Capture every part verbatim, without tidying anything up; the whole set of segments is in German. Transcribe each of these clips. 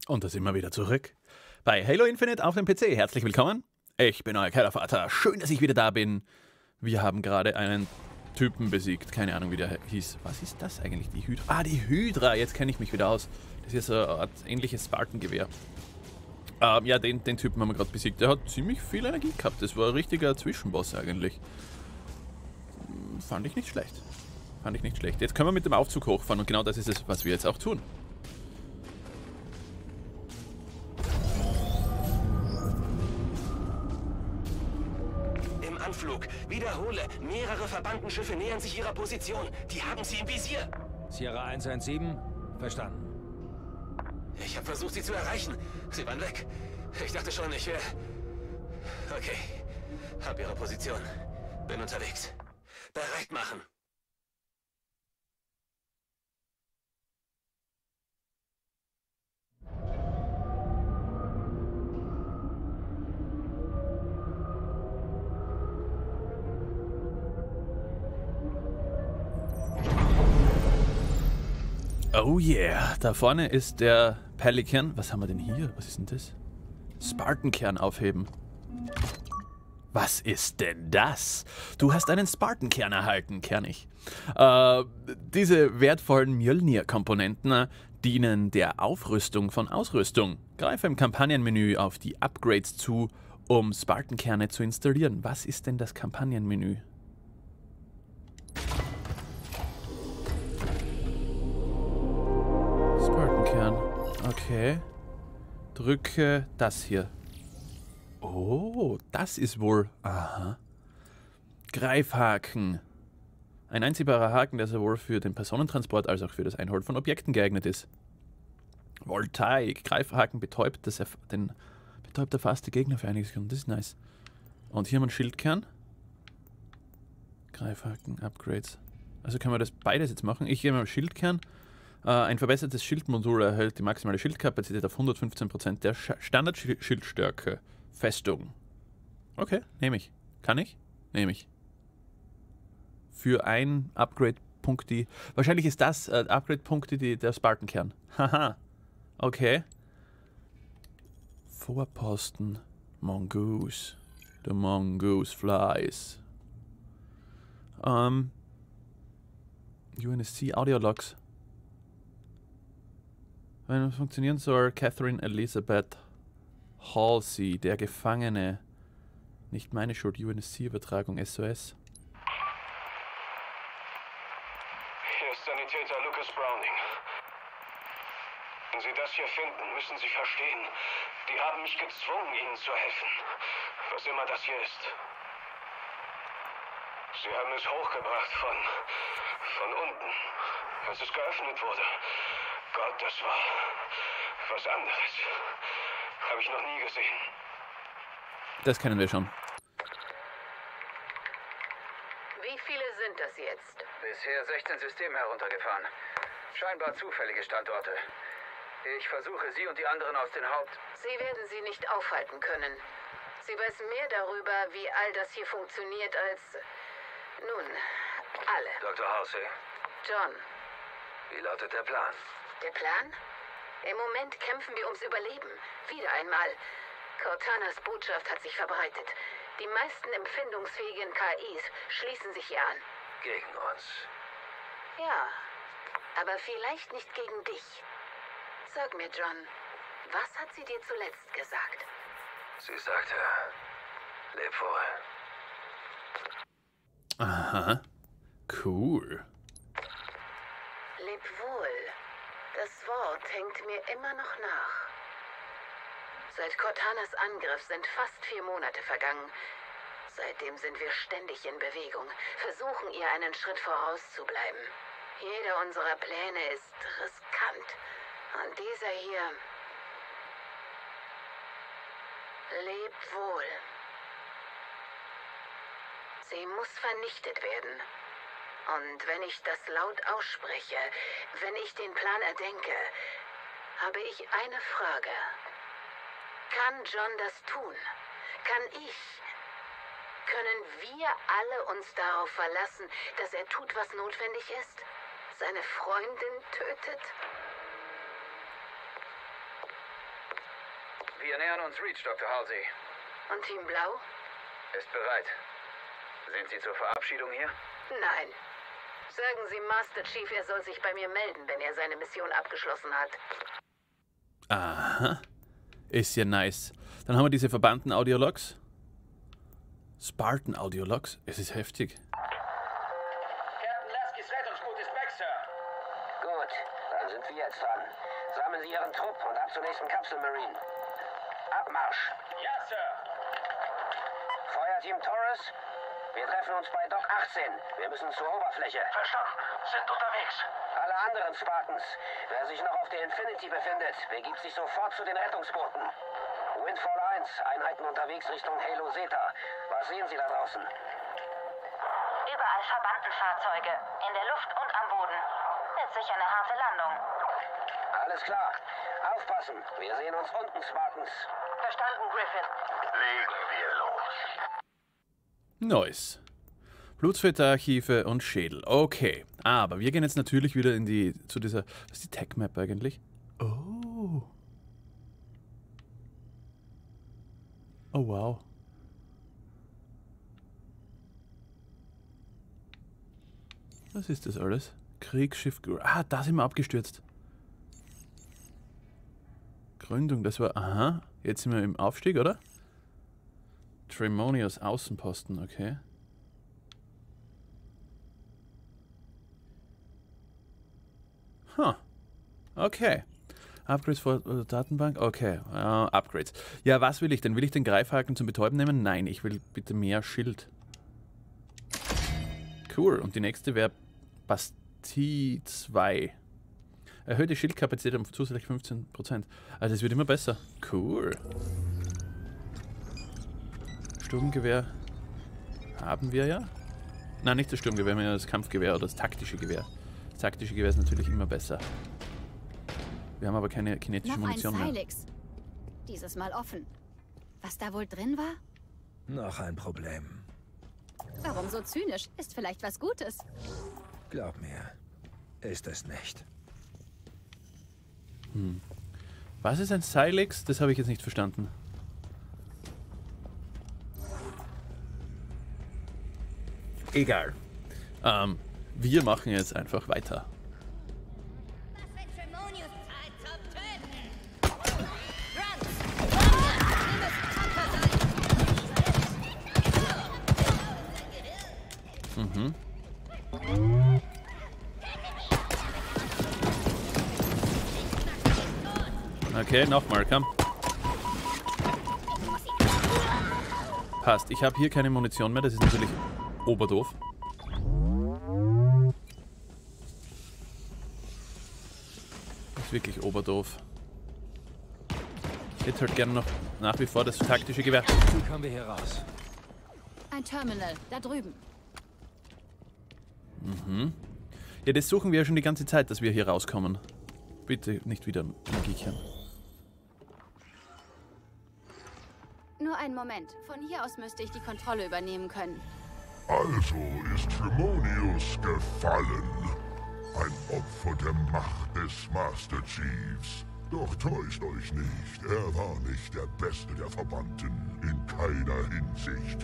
Und da sind wir wieder zurück bei Halo Infinite auf dem P C. Herzlich willkommen. Ich bin euer Kellervater. Schön, dass ich wieder da bin. Wir haben gerade einen Typen besiegt. Keine Ahnung, wie der hieß. Was ist das eigentlich? Die Hydra. Ah, die Hydra. Jetzt kenne ich mich wieder aus. Das ist so eine Art ähnliches Spartan-Gewehr. Ähm, ja, den, den Typen haben wir gerade besiegt. Der hat ziemlich viel Energie gehabt. Das war ein richtiger Zwischenboss eigentlich. Fand ich nicht schlecht. Fand ich nicht schlecht. Jetzt können wir mit dem Aufzug hochfahren und genau das ist es, was wir jetzt auch tun. Anflug. Wiederhole. Mehrere Verbandenschiffe nähern sich ihrer Position. Die haben sie im Visier. Sierra eins eins sieben, verstanden. Ich habe versucht, sie zu erreichen. Sie waren weg. Ich dachte schon, ich wäre... Okay. Hab ihre Position. Bin unterwegs. Bereit machen. Oh yeah, da vorne ist der Pelican. Was haben wir denn hier? Was ist denn das? Spartan-Kern aufheben. Was ist denn das? Du hast einen Spartan-Kern erhalten, Kernig. Äh, diese wertvollen Mjölnir-Komponenten äh, dienen der Aufrüstung von Ausrüstung. Greife im Kampagnenmenü auf die Upgrades zu, um Spartan-Kerne zu installieren. Was ist denn das Kampagnenmenü? Okay. Drücke das hier. Oh, das ist wohl... Aha. Greifhaken. Ein einziehbarer Haken, der sowohl für den Personentransport als auch für das Einholen von Objekten geeignet ist. Voltaik. Greifhaken betäubt, das erf den, betäubt erfasste Gegner für einige Sekunden. Das ist nice. Und hier haben wir einen Schildkern. Greifhaken, Upgrades. Also können wir das beides jetzt machen. Ich gehe mal Schildkern. Ein verbessertes Schildmodul erhält die maximale Schildkapazität auf hundertfünfzehn Prozent der Standard-Schildstärke. Festung. Okay, nehme ich. Kann ich? Nehme ich. Für ein Upgrade-Punkt die... Wahrscheinlich ist das äh, Upgrade-Punkte die, der Spartan-Kern. Haha. Okay. Vorposten. Mongoose. The Mongoose flies. Ähm... U N S C Audiologs. Wenn es funktionieren soll, Catherine Elizabeth Halsey, der Gefangene. Nicht meine Schuld, U N S C-Übertragung, S O S. Hier ist Sanitäter Lucas Browning. Wenn Sie das hier finden, müssen Sie verstehen, die haben mich gezwungen, Ihnen zu helfen. Was immer das hier ist. Sie haben es hochgebracht von... von unten, als es geöffnet wurde. Gott, das war was anderes. Habe ich noch nie gesehen. Das kennen wir schon. Wie viele sind das jetzt? Bisher sechzehn Systeme heruntergefahren. Scheinbar zufällige Standorte. Ich versuche, Sie und die anderen aus den Haupt... Sie werden sie nicht aufhalten können. Sie weiß mehr darüber, wie all das hier funktioniert, als... Nun, alle. Doktor Halsey, John. wie lautet der Plan? Der Plan? Im Moment kämpfen wir ums Überleben. Wieder einmal. Cortanas Botschaft hat sich verbreitet. Die meisten empfindungsfähigen K Is schließen sich ihr an. Gegen uns. Ja, aber vielleicht nicht gegen dich. Sag mir, John, was hat sie dir zuletzt gesagt? Sie sagte, leb wohl. Aha. Cool. Leb wohl. Das Wort hängt mir immer noch nach. Seit Cortanas Angriff sind fast vier Monate vergangen. Seitdem sind wir ständig in Bewegung, versuchen ihr einen Schritt voraus zu bleiben. Jeder unserer Pläne ist riskant. Und dieser hier... lebt wohl. Sie muss vernichtet werden. Und wenn ich das laut ausspreche, wenn ich den Plan erdenke, habe ich eine Frage. Kann John das tun? Kann ich? Können wir alle uns darauf verlassen, dass er tut, was notwendig ist? Seine Freundin tötet? Wir nähern uns Reach, Doktor Halsey. Und Team Blau? Ist bereit. Sind Sie zur Verabschiedung hier? Nein. Sagen Sie Master Chief, er soll sich bei mir melden, wenn er seine Mission abgeschlossen hat. Aha. Ist ja nice. Dann haben wir diese verbannten Audiologs. Spartan Audiologs. Es ist heftig. Captain Laskys Rettungsboot ist weg, Sir. Gut, dann sind wir jetzt dran. Sammeln Sie Ihren Trupp und ab zur nächsten Kapselmarine. Abmarsch. Ja, Sir. Feuerteam Taurus, wir treffen uns bei Dock achtzehn. Wir müssen zur Oberfläche. Verstanden. Sind unterwegs. Alle anderen Spartans, wer sich noch auf der Infinity befindet, begibt sich sofort zu den Rettungsbooten. Windfall eins, Einheiten unterwegs Richtung Halo Zeta. Was sehen Sie da draußen? Überall Verbandenfahrzeuge. In der Luft und am Boden. Wird sicher eine harte Landung. Alles klar. Aufpassen. Wir sehen uns unten, Spartans. Verstanden, Griffin. Legen wir los. Nice. Blutsfilterarchive und Schädel. Okay. Aber wir gehen jetzt natürlich wieder in die, zu dieser, was ist die Tech-Map eigentlich? Oh. Oh, wow. Was ist das alles? Kriegsschiff. Ah, da sind wir abgestürzt. Gründung, das war. Aha. Jetzt sind wir im Aufstieg, oder? Tremonius Außenposten, okay. Huh. Okay. Upgrades vor äh, Datenbank? Okay. Uh, Upgrades. Ja, was will ich denn? Will ich den Greifhaken zum Betäuben nehmen? Nein, ich will bitte mehr Schild. Cool. Und die nächste wäre Bastille zwei. Erhöhte Schildkapazität um zusätzlich fünfzehn Prozent. Also es wird immer besser. Cool. Sturmgewehr haben wir ja. Nein, nicht das Sturmgewehr, wir haben ja das Kampfgewehr oder das taktische Gewehr. Das taktische Gewehr ist natürlich immer besser. Wir haben aber keine kinetische Noch Munition ein mehr. Silex. Dieses Mal offen. Was da wohl drin war? Noch ein Problem. Warum so zynisch? Ist vielleicht was Gutes. Glaub mir, ist es nicht. Hm. Was ist ein Silex? Das habe ich jetzt nicht verstanden. Egal. Ähm, wir machen jetzt einfach weiter. Mhm. Okay, nochmal, komm. Passt. Ich habe hier keine Munition mehr, das ist natürlich oberdoof. Das ist wirklich oberdoof. Ich hätte halt gerne noch nach wie vor das taktische Gewehr. Wie kommen wir hier raus? Ein Terminal, da drüben. Mhm. Ja, das suchen wir ja schon die ganze Zeit, dass wir hier rauskommen. Bitte nicht wieder kichern. Nur einen Moment. Von hier aus müsste ich die Kontrolle übernehmen können. Also ist Tremonius gefallen. Ein Opfer der Macht des Master Chiefs. Doch täuscht euch nicht, er war nicht der Beste der Verbannten. In keiner Hinsicht.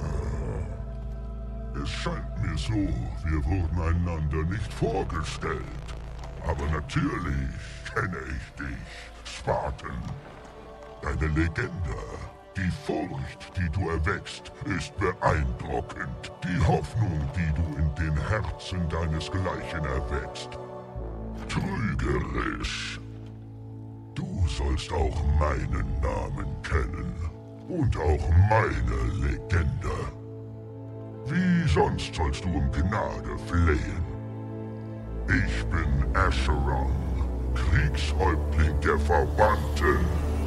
Es scheint mir so, wir wurden einander nicht vorgestellt. Aber natürlich kenne ich dich, Spartan. Deine Legende. Die Furcht, die du erweckst, ist beeindruckend. Die Hoffnung, die du in den Herzen deinesgleichen erweckst. Trügerisch. Du sollst auch meinen Namen kennen. Und auch meine Legende. Wie sonst sollst du um Gnade flehen? Ich bin Acheron, Kriegshäuptling der Verbannten.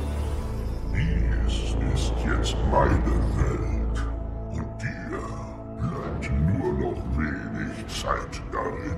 Dies ist jetzt meine Welt. Und dir bleibt nur noch wenig Zeit darin.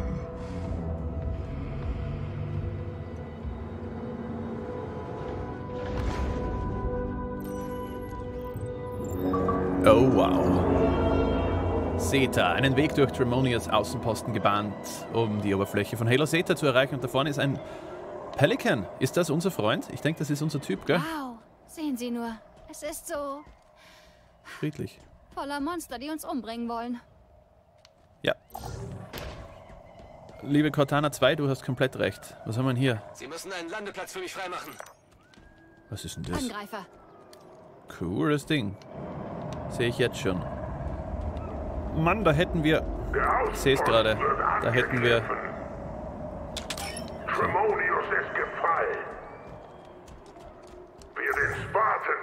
Oh wow. Zeta, einen Weg durch Tremonius Außenposten gebahnt, um die Oberfläche von Halo Zeta zu erreichen. Und da vorne ist ein Pelican. Ist das unser Freund? Ich denke, das ist unser Typ, gell? Wow, Sehen Sie nur. Es ist so Friedlich. voller Monster, die uns umbringen wollen. Ja. Liebe Cortana zwei, du hast komplett recht. Was haben wir denn hier? Sie müssen einen Landeplatz für mich freimachen. Was ist denn das? Angreifer. Cooles Ding. Sehe ich jetzt schon. Mann, da hätten wir... Ich sehe es gerade. Da hätten wir... Tremonius ist gefallen. Wer den Spartan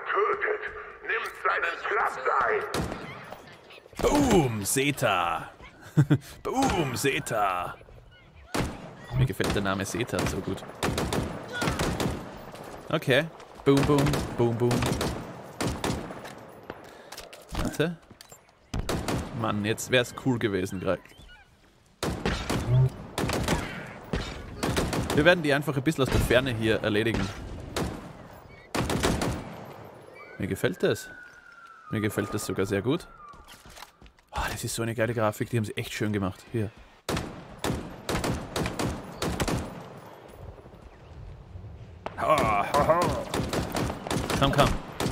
tötet, nimmt seinen Platz ein. Boom, Zeta. Boom, Zeta. Mir gefällt der Name Zeta so gut. Okay. Boom, boom, boom, boom. Warte. Mann, jetzt wäre es cool gewesen gerade. Wir werden die einfach ein bisschen aus der Ferne hier erledigen. Mir gefällt das. Mir gefällt das sogar sehr gut. Oh, das ist so eine geile Grafik, die haben sie echt schön gemacht. Hier. Komm, komm.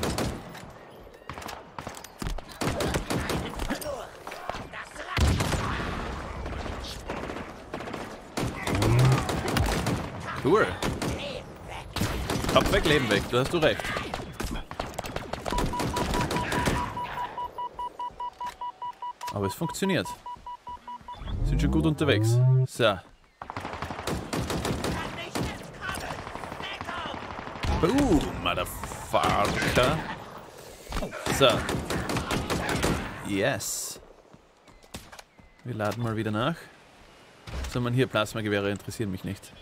Cool. Kopf weg, Leben weg. Du hast du recht. Aber es funktioniert. Sind schon gut unterwegs. So. Boom, Motherfucker. So. Yes. Wir laden mal wieder nach. So, man hier Plasmagewehre interessieren mich nicht.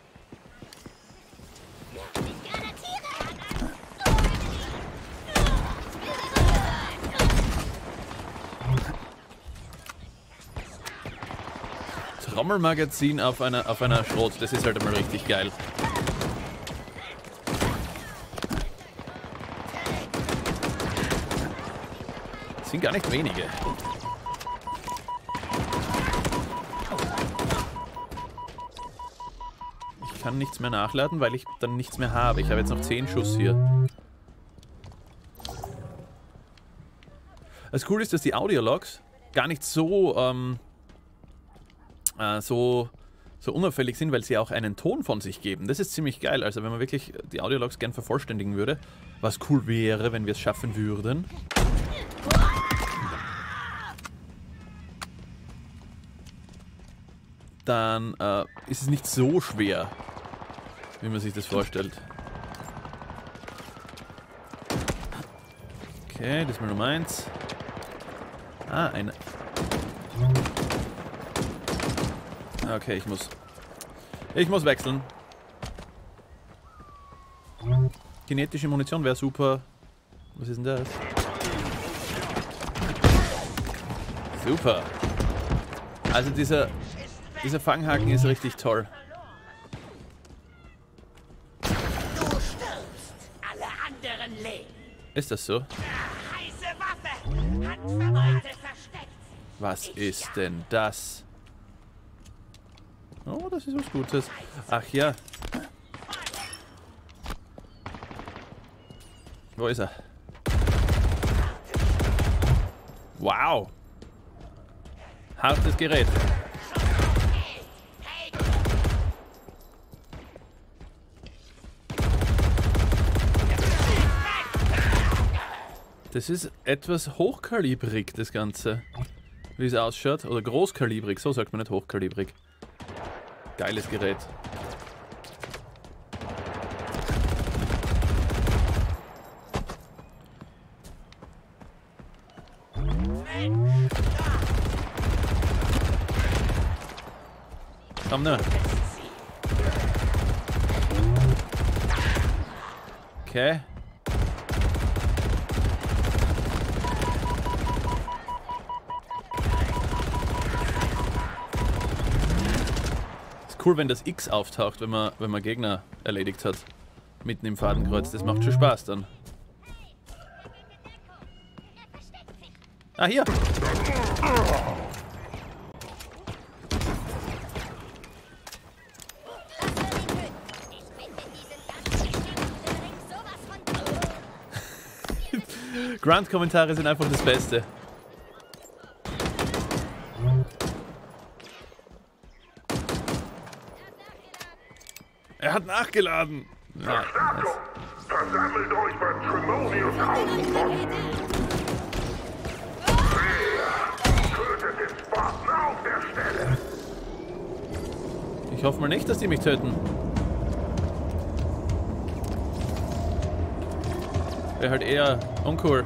Trommelmagazin auf einer, auf einer Schrot, das ist halt einmal richtig geil. Das sind gar nicht wenige. Ich kann nichts mehr nachladen, weil ich dann nichts mehr habe. Ich habe jetzt noch zehn Schuss hier. Das Coole ist, dass die Audiologs gar nicht so, ähm, äh, so, so unauffällig sind, weil sie auch einen Ton von sich geben. Das ist ziemlich geil. Also wenn man wirklich die Audiologs gern vervollständigen würde, was cool wäre, wenn wir es schaffen würden. Dann äh, ist es nicht so schwer, wie man sich das vorstellt. Okay, das ist mal Nummer eins. Ah, eine. Okay, ich muss. Ich muss wechseln. Kinetische Munition wäre super. Was ist denn das? Super. Also dieser, dieser Fanghaken ist richtig toll. Du stirbst, alle anderen leben. Ist das so? Heiße Waffe, Handverbeute versteckt. Was ist denn das? Oh, das ist was Gutes. Ach ja. Wo ist er? Wow. Hartes Gerät. Das ist etwas hochkalibrig, das Ganze. Wie es ausschaut. Oder großkalibrig, so sagt man nicht hochkalibrig. Geiles Gerät. Komm nur. Okay. Ist cool, wenn das X auftaucht, wenn man, wenn man Gegner erledigt hat. Mitten im Fadenkreuz. Das macht schon Spaß dann. Ah, hier! Grunt-Kommentare sind einfach das Beste. Er hat nachgeladen. Ja, Versammelt euch beim Tremonius Außenposten. Tötet den Spartan auf der Stelle. ich hoffe mal nicht, dass die mich töten. Wäre halt eher uncool.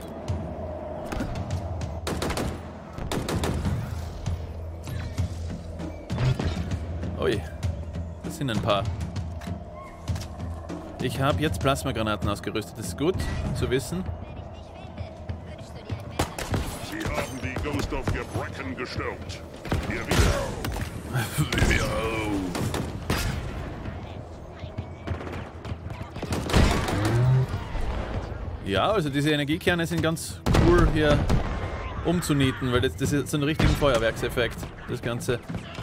Ui, das sind ein paar. Ich habe jetzt Plasmagranaten ausgerüstet. Das ist gut zu wissen. Sie haben die Ghost of Gebrecken gestürmt. Hier wieder. Ja, also diese Energiekerne sind ganz cool hier umzunieten, weil das, das ist so ein richtiger Feuerwerkseffekt, das Ganze.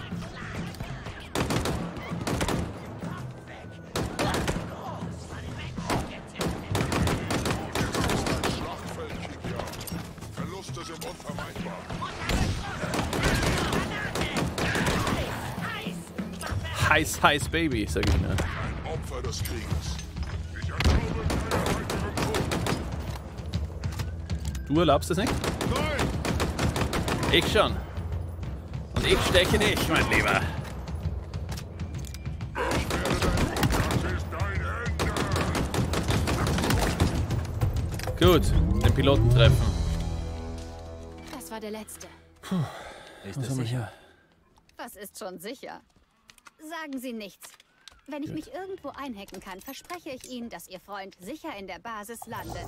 Heiß, heiß Baby, sag ich mir. Opfer des Krieges. Du erlaubst das nicht? Nein! Ich schon. Und ich steche nicht, mein Lieber. Gut, den Piloten treffen. Das war der letzte. Puh, ist das sicher? Was ist schon sicher? Sagen Sie nichts. Wenn ich mich irgendwo einhacken kann, verspreche ich Ihnen, dass Ihr Freund sicher in der Basis landet.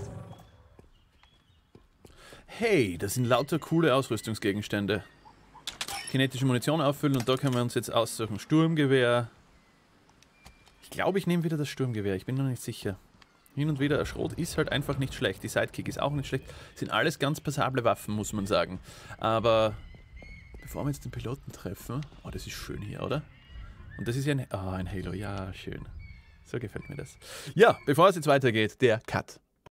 Hey, das sind lauter coole Ausrüstungsgegenstände. Kinetische Munition auffüllen und da können wir uns jetzt aussuchen. Sturmgewehr. Ich glaube, ich nehme wieder das Sturmgewehr. Ich bin noch nicht sicher. Hin und wieder ein Schrot ist halt einfach nicht schlecht. Die Sidekick ist auch nicht schlecht. Sind alles ganz passable Waffen, muss man sagen. Aber bevor wir jetzt den Piloten treffen... Oh, das ist schön hier, oder? Und das ist ja ein, oh, ein Halo. Ja, schön. So gefällt mir das. Ja, bevor es jetzt weitergeht, der Cut.